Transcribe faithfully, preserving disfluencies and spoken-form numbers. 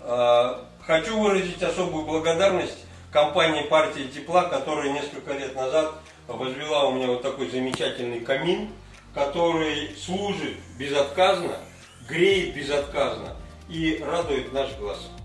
Хочу выразить особую благодарность компании «Партия тепла», которая несколько лет назад возвела у меня вот такой замечательный камин, который служит безотказно, греет безотказно и радует наш глаз.